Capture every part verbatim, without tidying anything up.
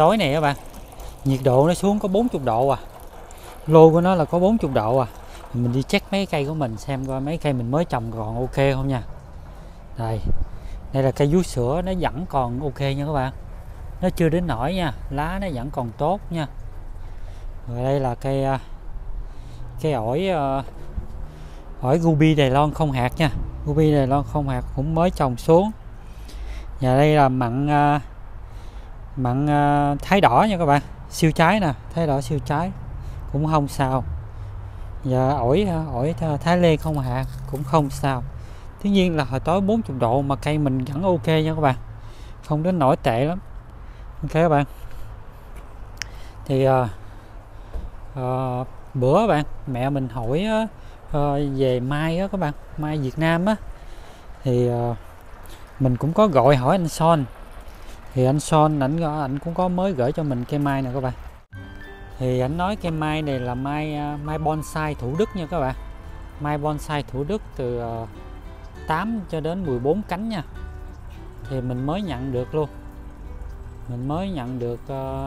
tối này các bạn, nhiệt độ nó xuống có bốn mươi độ à, lô của nó là có bốn mươi độ à. Mình đi check mấy cây của mình xem coi mấy cây mình mới trồng còn ok không nha. Đây, đây là cây vú sữa, nó vẫn còn ok nha các bạn, nó chưa đến nổi nha, lá nó vẫn còn tốt nha. Rồi đây là cây cây ổi ổi Ruby Đài Loan không hạt nha, Ruby Đài Loan không hạt cũng mới trồng xuống. Và đây là mận mận thái đỏ nha các bạn, siêu trái nè, thái đỏ siêu trái cũng không sao. Và ổi ổi Thái Lê không hạt cũng không sao. Tuy nhiên là hồi tối bốn mươi độ mà cây mình vẫn ok nha các bạn, không đến nổi tệ lắm. Ok các bạn, thì uh, uh, bữa bạn mẹ mình hỏi uh, về mai á các bạn, mai Việt Nam á, thì uh, mình cũng có gọi hỏi anh Son, thì anh Son ảnh ảnh cũng có mới gửi cho mình cây mai nè các bạn. Thì anh nói cây mai này là mai mai bonsai Thủ Đức nha các bạn, mai bonsai Thủ Đức từ uh, tám cho đến mười bốn cánh nha. Thì mình mới nhận được luôn, mình mới nhận được uh,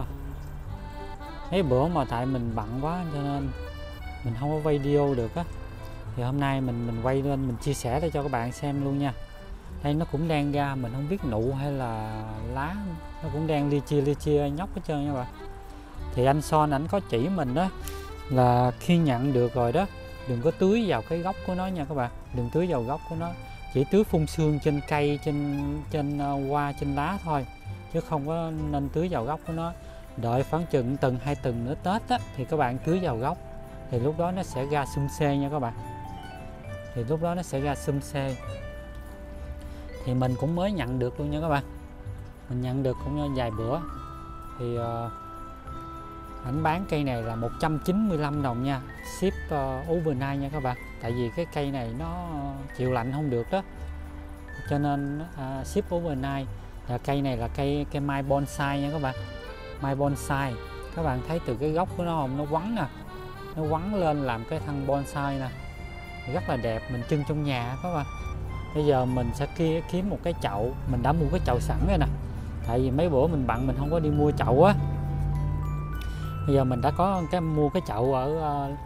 mấy bữa mà tại mình bận quá cho nên mình không có video được á, thì hôm nay mình mình quay lên mình chia sẻ để cho các bạn xem luôn nha. Đây nó cũng đang ra, mình không biết nụ hay là lá, nó cũng đang li chia li chia nhóc hết trơn nha các bạn. Thì anh Son ảnh có chỉ mình đó là khi nhận được rồi đó, đừng có tưới vào cái gốc của nó nha các bạn, đừng tưới vào gốc của nó, chỉ tưới phun sương trên cây, trên trên hoa, trên lá thôi, chứ không có nên tưới vào gốc của nó. Đợi khoảng chừng tuần hai tuần nữa Tết á, thì các bạn tưới vào gốc, thì lúc đó nó sẽ ra sum xê nha các bạn, thì lúc đó nó sẽ ra sum xê. Thì mình cũng mới nhận được luôn nha các bạn, mình nhận được cũng vài bữa. Thì uh, ảnh bán cây này là một trăm chín mươi lăm đồng nha, ship uh, overnight nha các bạn, tại vì cái cây này nó chịu lạnh không được đó, cho nên uh, ship overnight. Và cây này là cây cây mai bonsai nha các bạn, mai bonsai. Các bạn thấy từ cái gốc của nó không, nó quấn nè, nó quấn lên làm cái thân bonsai nè, rất là đẹp, mình trưng trong nhà các bạn. Bây giờ mình sẽ kia kiếm một cái chậu, mình đã mua cái chậu sẵn rồi nè, tại vì mấy bữa mình bận mình không có đi mua chậu á. Bây giờ mình đã có cái mua cái chậu ở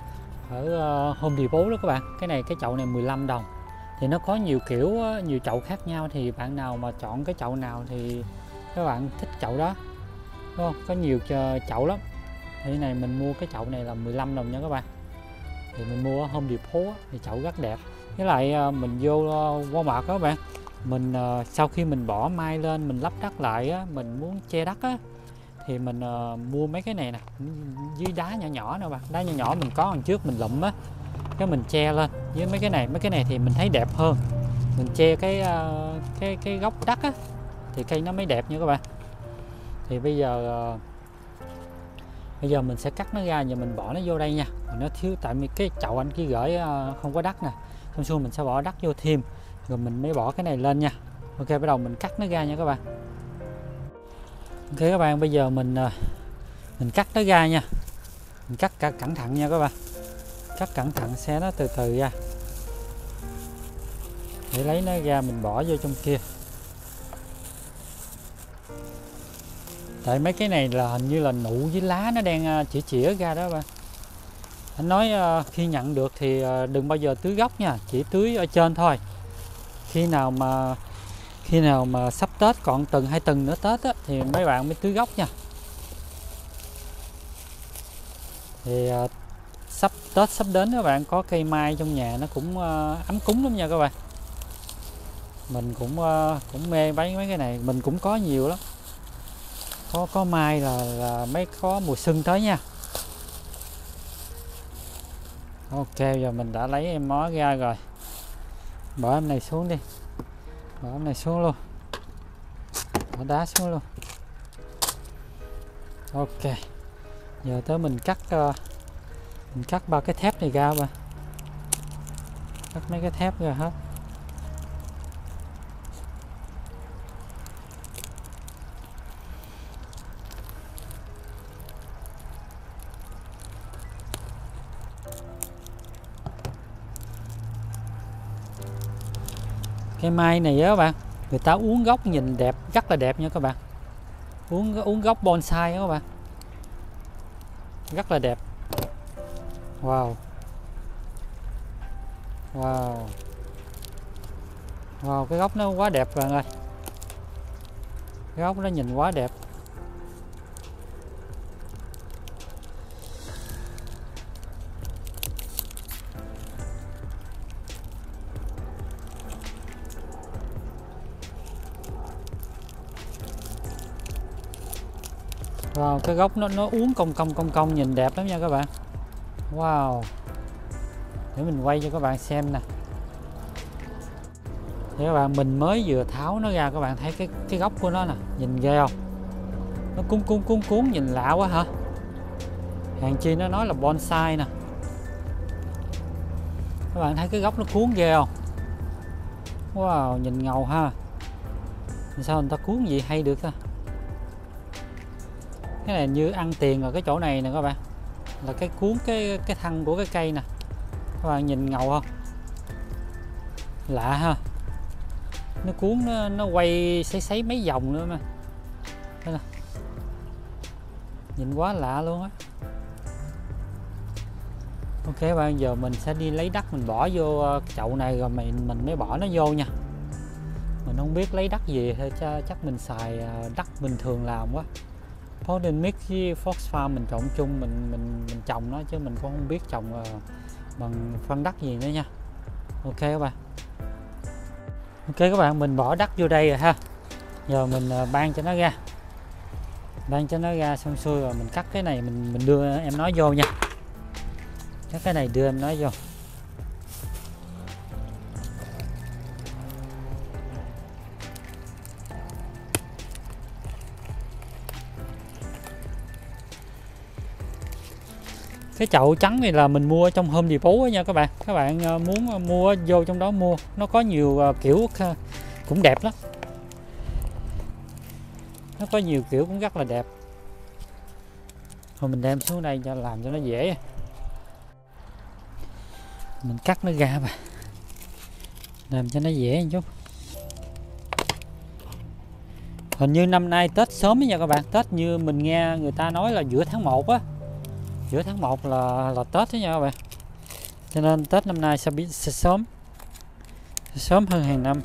ở Home Depot đó các bạn. Cái này cái chậu này mười lăm đồng. Thì nó có nhiều kiểu, nhiều chậu khác nhau, thì bạn nào mà chọn cái chậu nào thì các bạn thích chậu đó, đúng không? Có nhiều chậu lắm. Thì này mình mua cái chậu này là mười lăm đồng nha các bạn. Thì mình mua ở Home Depot thì chậu rất đẹp. Với lại mình vô Walmart đó các bạn, mình sau khi mình bỏ mai lên mình lắp đất lại á, mình muốn che đất á, thì mình uh, mua mấy cái này nè, dưới đá nhỏ nhỏ nè bạn, đá nhỏ nhỏ mình có lần trước mình lụm á, cái mình che lên với mấy cái này. Mấy cái này thì mình thấy đẹp hơn, mình che cái uh, cái cái gốc đất á, thì cây nó mới đẹp nha các bạn. Thì bây giờ uh, bây giờ mình sẽ cắt nó ra và mình bỏ nó vô đây nha. Nó thiếu, tại vì cái chậu anh kia gửi uh, không có đất nè, xong xuôi mình sẽ bỏ đất vô thêm, rồi mình mới bỏ cái này lên nha. Ok, bắt đầu mình cắt nó ra nha các bạn. Ok các bạn, bây giờ mình mình cắt nó ra nha, mình cắt cả cẩn thận nha các bạn, cắt cẩn thận xé nó từ từ ra để lấy nó ra mình bỏ vô trong kia. Tại mấy cái này là hình như là nụ với lá nó đang chỉ chĩa ra đó các bạn. Anh nói khi nhận được thì đừng bao giờ tưới gốc nha, chỉ tưới ở trên thôi. Khi nào mà khi nào mà sắp Tết, còn tuần hai tuần nữa Tết á, thì mấy bạn mới tưới gốc nha. Thì uh, sắp Tết sắp đến các bạn, có cây mai trong nhà nó cũng uh, ấm cúng lắm nha các bạn. Mình cũng uh, cũng mê mấy mấy cái này, mình cũng có nhiều lắm. Có có mai là, là mấy có mùa xuân tới nha. Ok, giờ mình đã lấy em mó ra rồi. Bỏ em này xuống đi. Bỏ em này xuống luôn. Bỏ đá xuống luôn. Ok. Giờ tới mình cắt uh, mình cắt ba cái thép này ra ba. Cắt mấy cái thép ra hết. Cây mai này á các bạn, người ta uốn gốc nhìn đẹp, rất là đẹp nha các bạn. uống uống gốc bonsai đó các bạn, rất là đẹp. Wow, wow, wow, cái gốc nó quá đẹp bạn ơi, cái gốc nó nhìn quá đẹp. Wow, cái gốc nó nó uốn cong cong cong cong nhìn đẹp lắm nha các bạn. Wow, để mình quay cho các bạn xem nè. Để các bạn, mình mới vừa tháo nó ra, các bạn thấy cái cái gốc của nó nè, nhìn ghê không? Nó cuốn cuốn cuốn cuốn nhìn lạ quá hả? Hàng chi nó nói là bonsai nè. Các bạn thấy cái gốc nó cuốn ghê không? Wow, nhìn ngầu ha. Sao người ta cuốn gì hay được ta? Cái này như ăn tiền ở cái chỗ này nè các bạn, là cái cuốn cái cái thân của cái cây nè. Các bạn nhìn ngầu không? Lạ ha. Nó cuốn, nó, nó quay sấy sấy mấy vòng nữa mà. Đây nè. Nhìn quá lạ luôn á. Ok bạn, giờ mình sẽ đi lấy đất mình bỏ vô chậu này rồi mình mình mới bỏ nó vô nha. Mình không biết lấy đất gì thôi, chắc mình xài đất bình thường làm quá. Golden Mix với Fox Farm mình trộn chung, mình mình mình trồng nó chứ mình cũng không biết trồng bằng phân đất gì nữa nha. Ok các bạn. Ok các bạn, mình bỏ đất vô đây rồi ha. Giờ mình ban cho nó ra. Ban cho nó ra xong xuôi rồi mình cắt cái này, mình mình đưa em nó vô nha. Cắt cái này đưa em nó vô. Cái chậu trắng này là mình mua trong Home Depot nha các bạn. Các bạn muốn mua vô trong đó mua, nó có nhiều kiểu cũng đẹp lắm. Nó có nhiều kiểu cũng rất là đẹp. Thôi mình đem xuống đây cho làm cho nó dễ. Mình cắt nó ra mà, làm cho nó dễ một chút. Hình như năm nay Tết sớm nha các bạn. Tết như mình nghe người ta nói là giữa tháng một á. Giữa tháng một là là Tết đó nha các bạn. Cho nên Tết năm nay sẽ bị sẽ sớm. Sẽ sớm hơn hàng năm.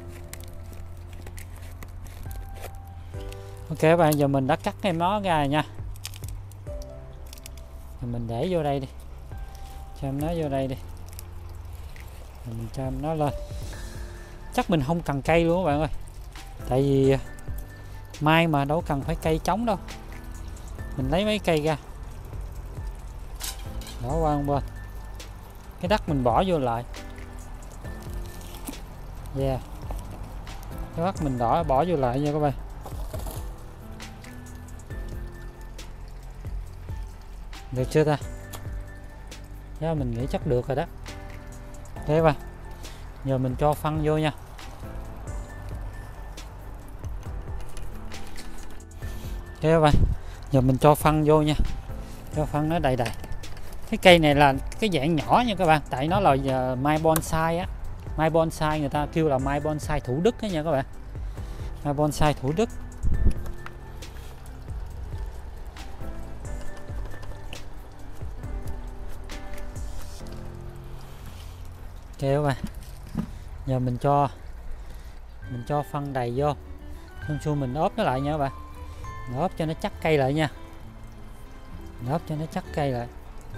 Ok các bạn, giờ mình đã cắt em nó ra rồi nha. Rồi mình để vô đây đi. Cho em nó vô đây đi. Rồi mình cho em nó lên. Chắc mình không cần cây luôn các bạn ơi. Tại vì mai mà đâu cần phải cây trống đâu. Mình lấy mấy cây ra, bỏ qua một bên. Cái đất mình bỏ vô lại. Yeah. Cái đất mình đỏ bỏ vô lại nha các bạn. Được chưa ta? Đó, mình nghĩ chắc được rồi đó. Thế bạn, giờ mình cho phân vô nha. Thế các bạn, giờ mình cho phân vô nha. Cho phân nó đầy đầy. Cái cây này là cái dạng nhỏ nha các bạn, tại nó là mai bonsai á. Mai bonsai người ta kêu là mai bonsai Thủ Đức đó nha các bạn. Mai bonsai Thủ Đức. Ok các bạn, giờ mình cho mình cho phân đầy vô, xong xuôi mình ốp nó lại nha các bạn. Mình ốp cho nó chắc cây lại nha. Mình ốp cho nó chắc cây lại.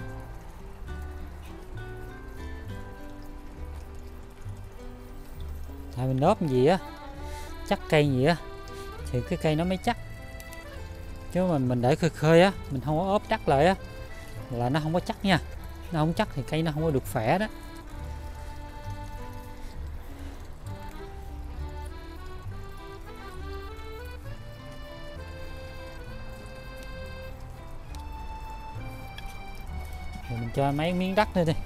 Tại mình ốp gì á, chắc cây gì á thì cái cây nó mới chắc. Chứ mà mình để khơi khơi á, mình không có ốp chắc lại á là nó không có chắc nha. Nó không chắc thì cây nó không có được khỏe đó. Rồi mình cho mấy miếng đất nữa đi.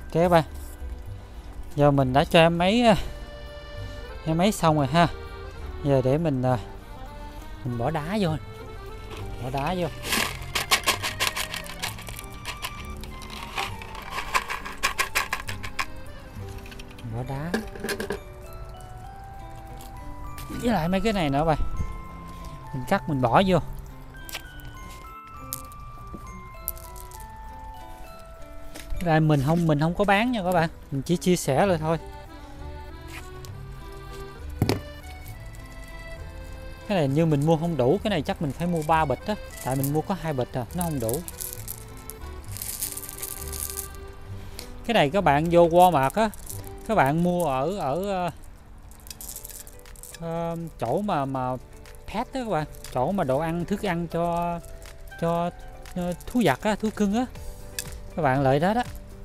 Ok ba, giờ mình đã cho em máy em máy xong rồi ha. Giờ để mình mình bỏ đá vô, bỏ đá vô. Bỏ đá với lại mấy cái này nữa bà, mình cắt mình bỏ vô. Đây mình không mình không có bán nha các bạn, mình chỉ chia sẻ lại thôi. Cái này như mình mua không đủ, cái này chắc mình phải mua ba bịch á, tại mình mua có hai bịch à, nó không đủ. Cái này các bạn vô Walmart á, các bạn mua ở ở uh, uh, chỗ mà mà pet đó các bạn, chỗ mà đồ ăn thức ăn cho cho uh, thú vật á, thú cưng á, các bạn lợi đó đó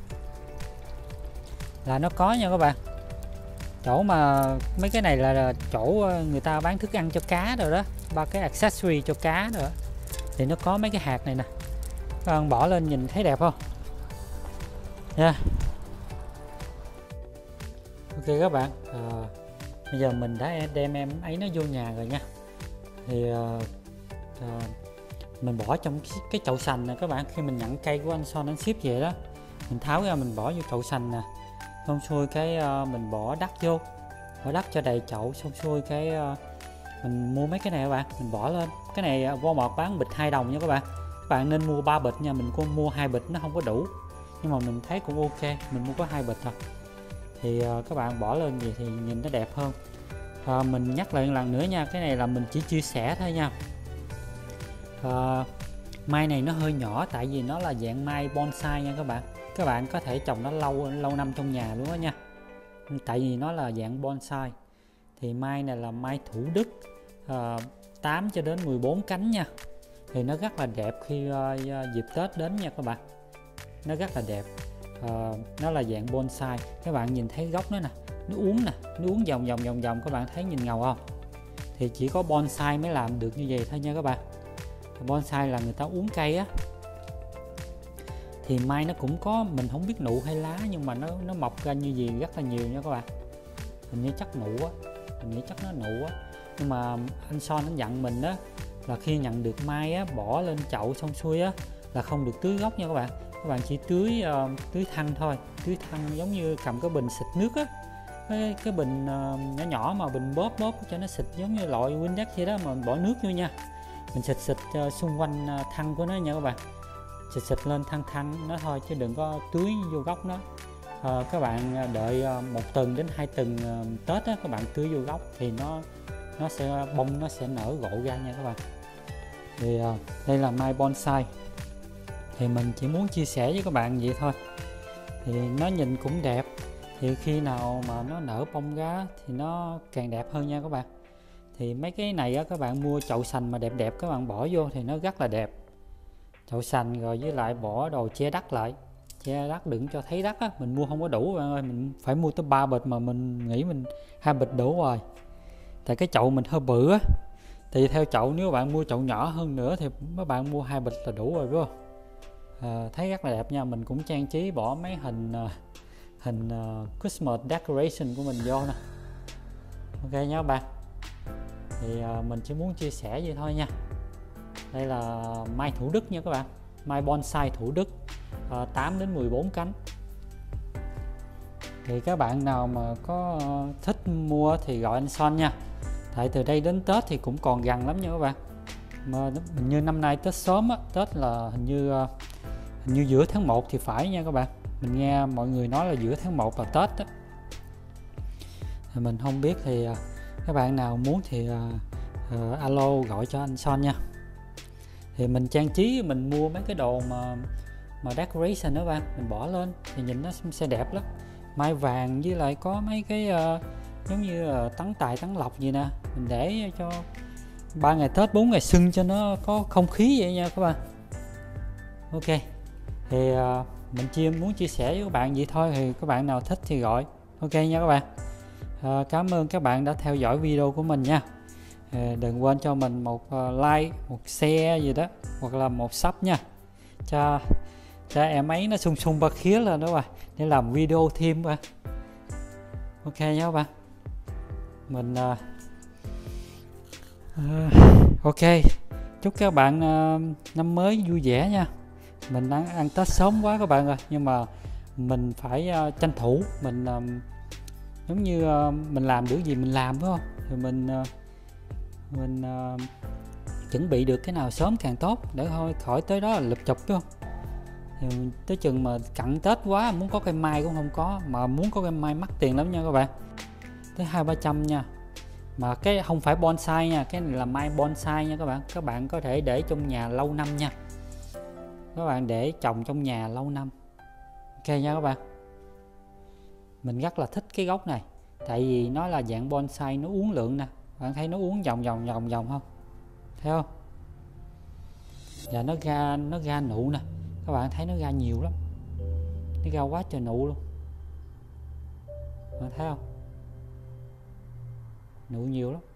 là nó có nha các bạn. Chỗ mà mấy cái này là, là chỗ người ta bán thức ăn cho cá rồi đó, ba cái accessory cho cá rồi đó. Thì nó có mấy cái hạt này nè, các bạn bỏ lên nhìn thấy đẹp không nha. Yeah. Ok các bạn, à, bây giờ mình đã đem em ấy nó vô nhà rồi nha. Thì à, à, mình bỏ trong cái, cái chậu sành nè các bạn. Khi mình nhận cây của anh Son anh ship về đó, mình tháo ra mình bỏ vô chậu sành nè, xong xuôi cái uh, mình bỏ đất vô, bỏ đất cho đầy chậu, xong xuôi cái uh, mình mua mấy cái này các bạn, mình bỏ lên. Cái này uh, Walmart bán bịch hai đồng nha các bạn, các bạn nên mua ba bịch nha. Mình cũng mua hai bịch nó không có đủ, nhưng mà mình thấy cũng ok, mình mua có hai bịch thôi. Thì uh, các bạn bỏ lên gì thì nhìn nó đẹp hơn. Uh, mình nhắc lại một lần nữa nha, cái này là mình chỉ chia sẻ thôi nha. Uh, mai này nó hơi nhỏ tại vì nó là dạng mai bonsai nha các bạn. Các bạn có thể trồng nó lâu lâu năm trong nhà luôn đó nha, tại vì nó là dạng bonsai. Thì mai này là mai Thủ Đức, uh, tám cho đến mười bốn cánh nha. Thì nó rất là đẹp khi uh, dịp Tết đến nha các bạn, nó rất là đẹp. Uh, nó là dạng bonsai, các bạn nhìn thấy gốc nó nè, nó uốn nè, nó uốn vòng vòng vòng vòng, các bạn thấy nhìn ngầu không? Thì chỉ có bonsai mới làm được như vậy thôi nha các bạn. Bonsai là người ta uốn cây á. Thì mai nó cũng có, mình không biết nụ hay lá, nhưng mà nó nó mọc ra như gì rất là nhiều nha các bạn. Hình như chắc nụ á, mình nghĩ chắc nó nụ á. Nhưng mà anh Son anh dặn mình đó là khi nhận được mai á, bỏ lên chậu xong xuôi á là không được tưới gốc nha các bạn. Các bạn chỉ tưới uh, tưới thân thôi, tưới thân giống như cầm cái bình xịt nước á, cái, cái bình uh, nhỏ nhỏ mà bình bóp bóp cho nó xịt giống như loại Windex vậy đó, mà mình bỏ nước vô nha. Mình xịt xịt uh, xung quanh uh, thân của nó nha các bạn, xịt xịt lên thân thân nó thôi, chứ đừng có tưới vô gốc nó. À, các bạn đợi một tuần đến hai tuần uh, Tết á, các bạn tưới vô gốc thì nó nó sẽ bông, nó sẽ nở rộ ra nha các bạn. Thì uh, đây là mai bonsai, thì mình chỉ muốn chia sẻ với các bạn vậy thôi. Thì nó nhìn cũng đẹp, thì khi nào mà nó nở bông ra thì nó càng đẹp hơn nha các bạn. Thì mấy cái này á, các bạn mua chậu sành mà đẹp đẹp các bạn bỏ vô thì nó rất là đẹp. Chậu sành rồi với lại bỏ đồ che đất lại, che đất đừng cho thấy đất á. Mình mua không có đủ bạn ơi, mình phải mua tới ba bịch mà mình nghĩ mình hai bịch đủ rồi, tại cái chậu mình hơi bự á. Thì theo chậu, nếu bạn mua chậu nhỏ hơn nữa thì các bạn mua hai bịch là đủ rồi đúng không? À, thấy rất là đẹp nha. Mình cũng trang trí bỏ mấy hình hình uh, Christmas decoration của mình vô nè. Ok nha các bạn, thì uh, mình chỉ muốn chia sẻ vậy thôi nha. Đây là mai Thủ Đức nha các bạn, mai bonsai Thủ Đức, uh, tám đến mười bốn cánh. Thì các bạn nào mà có uh, thích mua thì gọi anh Son nha, tại từ đây đến Tết thì cũng còn gần lắm nha các bạn. Mà hình như năm nay Tết sớm á, Tết là hình như uh, hình như giữa tháng một thì phải nha các bạn. Mình nghe mọi người nói là giữa tháng một là Tết á. Thì mình không biết, thì uh, các bạn nào muốn thì uh, uh, alo gọi cho anh Son nha. Thì mình trang trí, mình mua mấy cái đồ mà mà decoration đó bạn, mình bỏ lên thì nhìn nó sẽ đẹp lắm. Mai vàng với lại có mấy cái uh, giống như uh, tấn tài tấn lộc gì nè, mình để cho ba ngày Tết bốn ngày xuân cho nó có không khí vậy nha các bạn. Ok, thì uh, mình chia muốn chia sẻ với các bạn vậy thôi, thì các bạn nào thích thì gọi. Ok nha các bạn. Uh, cảm ơn các bạn đã theo dõi video của mình nha. Uh, đừng quên cho mình một uh, like, một share gì đó, hoặc là một sub nha, cho cho em ấy nó sung sung ba khía lên đó bà, để làm video thêm bà. Ok nhá bà. Mình uh, uh, ok, chúc các bạn uh, năm mới vui vẻ nha. Mình ăn, ăn Tết sớm quá các bạn ơi, nhưng mà mình phải uh, tranh thủ. Mình uh, giống như uh, mình làm được gì mình làm, phải không? Thì mình uh, mình uh, chuẩn bị được cái nào sớm càng tốt, để thôi khỏi tới đó là lụp chụp, phải không? Thì tới chừng mà cận Tết quá, muốn có cây mai cũng không có, mà muốn có cây mai mắc tiền lắm nha các bạn, tới hai ba trăm nha. Mà cái không phải bonsai nha, cái này là mai bonsai nha các bạn. Các bạn có thể để trong nhà lâu năm nha, các bạn để trồng trong nhà lâu năm. Ok nha các bạn. Mình rất là thích cái gốc này, tại vì nó là dạng bonsai, nó uốn lượn nè, bạn thấy nó uốn vòng vòng vòng vòng không, thấy không? Và nó ra nó ra nụ nè, các bạn thấy nó ra nhiều lắm, nó ra quá trời nụ luôn, bạn thấy không? Nụ nhiều lắm.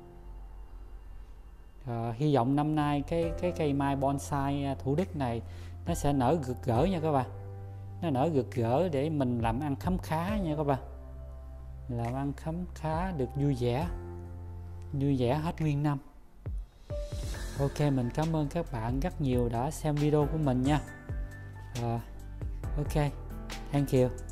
À, hy vọng năm nay cái cái cây mai bonsai Thủ Đức này nó sẽ nở rực rỡ nha các bạn, nó nở rực rỡ để mình làm ăn khấm khá nha các bạn, làm ăn khấm khá được vui vẻ, vui vẻ hết nguyên năm. Ok, mình cảm ơn các bạn rất nhiều đã xem video của mình nha. À, ok, thank you.